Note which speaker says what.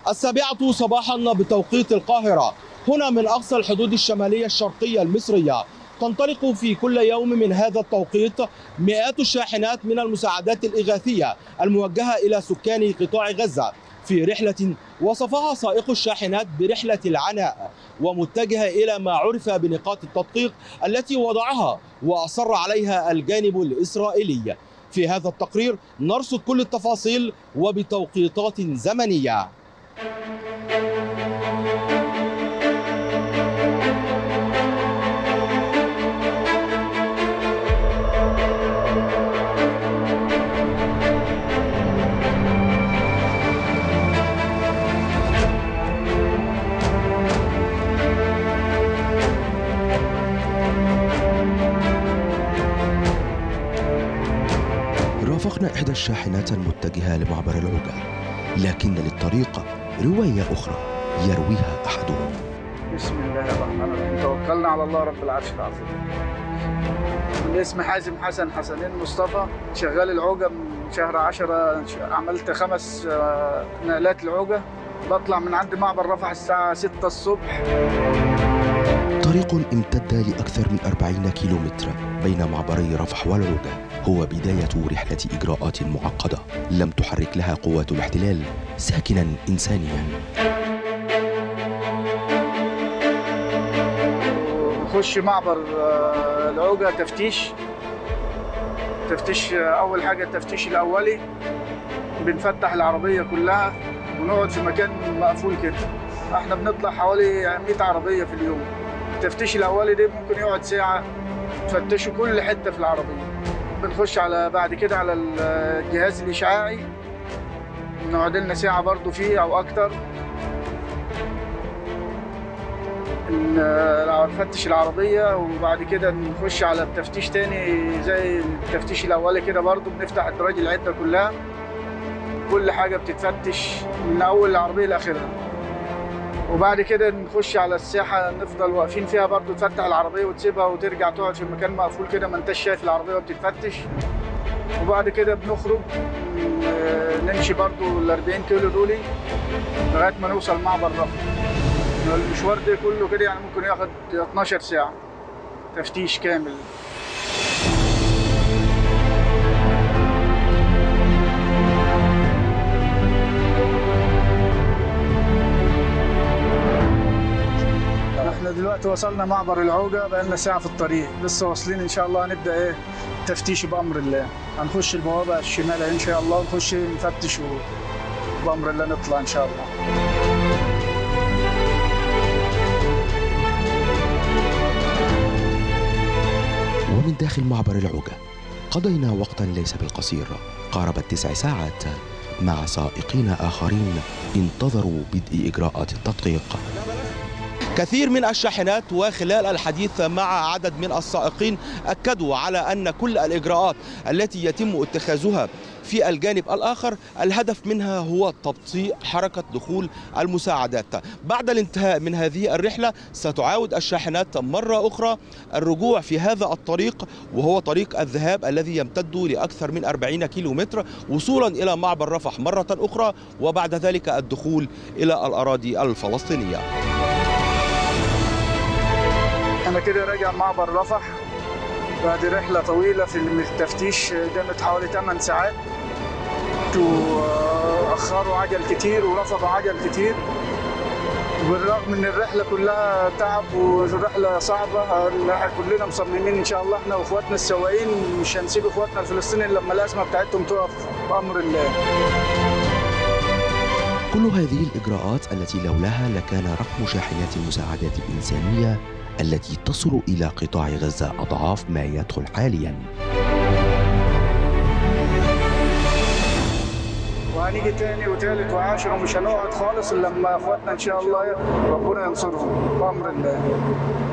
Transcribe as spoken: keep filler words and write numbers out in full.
Speaker 1: السابعة صباحا بتوقيت القاهرة. هنا من أقصى الحدود الشمالية الشرقية المصرية تنطلق في كل يوم من هذا التوقيت مئات الشاحنات من المساعدات الإغاثية الموجهة إلى سكان قطاع غزة في رحلة وصفها سائق الشاحنات برحلة العناء، ومتجهة إلى ما عرف بنقاط التدقيق التي وضعها وأصر عليها الجانب الإسرائيلي. في هذا التقرير نرصد كل التفاصيل وبتوقيتات زمنية.
Speaker 2: رافقنا إحدى الشاحنات المتجهة لمعبر العوجة، لكن للطريق رواية أخرى يرويها أحدهم.
Speaker 3: بسم الله الرحمن الرحيم، توكلنا على الله رب العرش العظيم. من اسمي حازم حسن حسنين مصطفى، شغال العوجة من شهر عشرة، عملت خمس نقلات العوجة. بطلع من عند معبر رفح الساعة ستة الصبح.
Speaker 2: طريق امتد لأكثر من أربعين كيلومتر بين معبري رفح والعوجة هو بداية رحلة إجراءات معقدة لم تحرك لها قوات الاحتلال ساكنا إنسانيا.
Speaker 3: نخش معبر العوجة تفتيش تفتيش أول حاجة التفتيش الأولي، بنفتح العربية كلها ونقعد في مكان مقفول كده. احنا بنطلع حوالي مئة عربية في اليوم. التفتيش الأولي ده ممكن يقعد ساعة، تفتشوا كل حتة في العربية. بنخش على بعد كده على الجهاز الإشعاعي، نقعد لنا ساعة برضو فيه أو أكتر. نفتش العربية وبعد كده نخش على التفتيش تاني زي التفتيش الأولي كده، برضو بنفتح الدراج العدة كلها، كل حاجة بتتفتش من أول العربية لآخرها. وبعد كده نخش على الساحة نفضل واقفين فيها برضو، تفتح العربية وتسيبها وترجع تقعد في مكان مقفول كده، ما انتش شايف العربية وبتتفتش. وبعد كده بنخرج نمشي برضو ال أربعين كيلو دولي لغاية ما نوصل معبر رفح. المشوار ده كله كده يعني ممكن ياخد اتناشر ساعة تفتيش كامل. احنا دلوقتي وصلنا معبر العوجة، بقالنا ساعة في الطريق، لسه واصلين ان شاء الله. هنبدأ ايه تفتيش بأمر الله، هنخش البوابة الشمال ان شاء الله ونخش نفتش وبأمر الله نطلع ان شاء الله.
Speaker 2: ومن داخل معبر العوجة قضينا وقتا ليس بالقصير، قارب التسع ساعات مع سائقين آخرين انتظروا بدء إجراءات التدقيق.
Speaker 1: كثير من الشاحنات وخلال الحديث مع عدد من السائقين أكدوا على أن كل الإجراءات التي يتم اتخاذها في الجانب الآخر الهدف منها هو تبطيء حركة دخول المساعدات. بعد الانتهاء من هذه الرحلة ستعاود الشاحنات مرة أخرى الرجوع في هذا الطريق، وهو طريق الذهاب الذي يمتد لأكثر من أربعين كيلومتر وصولا إلى معبر رفح مرة أخرى، وبعد ذلك الدخول إلى الأراضي الفلسطينية.
Speaker 3: أنا كده راجع معبر رفح بعد رحلة طويلة في التفتيش، دامت حوالي ثمان ساعات. وأخروا عجل كتير ورفضوا عجل كتير، بالرغم من الرحلة كلها تعب والرحلة صعبة. كلنا مصممين إن شاء الله إحنا وإخواتنا السواقين مش هنسيب إخواتنا الفلسطينيين لما الأزمة بتاعتهم تقف بأمر الله.
Speaker 2: كل هذه الإجراءات التي لولاها لكان رقم شاحنات المساعدات الإنسانية التي تصل إلى قطاع غزة أضعاف ما يدخل حالياً.
Speaker 3: وهنيجي تاني وتالت وعاشر ومش هنقعد خالص إلا لما إخواتنا إن شاء الله ربنا ينصرهم بأمر الله.